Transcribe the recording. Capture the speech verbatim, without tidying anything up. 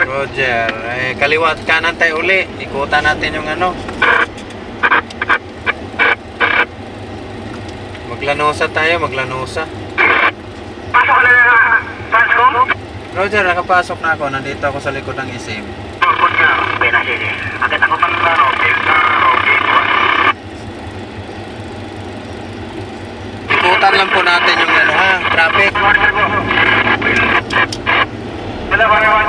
Roger. Eh, kaliwa at kanan tayo uli. Ikutan natin yung ano. Maglanosa tayo, maglanosa. Pasok na na Transcom? Roger, nakapasok na ako. Nandito ako sa likod ng isim. Pagod nga. Okay na, sige. Agad ako pang ano. Ikutan lang po natin yung ano ha, traffic. Wala ba naman?